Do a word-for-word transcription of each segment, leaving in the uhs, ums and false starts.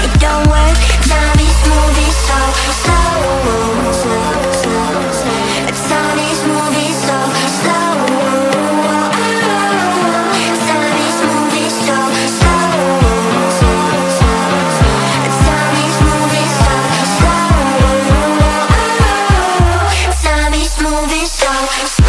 it don't work. Time is moving so slow, slow, slow, slow. Time is moving so slow. Time is moving so slow, slow, slow, slow. Time is moving so slow. Time is moving so slow.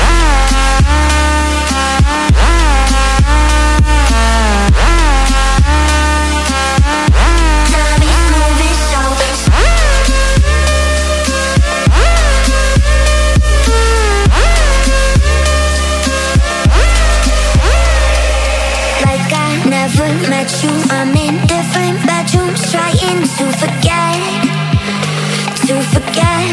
Never met you, I'm in different bedrooms, trying to forget, to forget.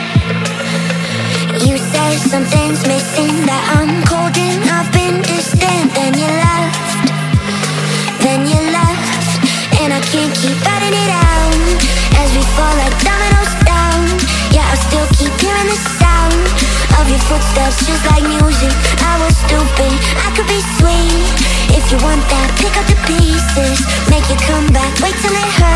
You say something's missing, that I'm cold and I've been distant. Then you left, then you left, and I can't keep writing it out. As we fall like dominoes down, yeah, I still keep hearing the sound of your footsteps, just like music. I was stupid, I could be sweet. If you want that, pick up the pieces, make you come back, wait till it hurts.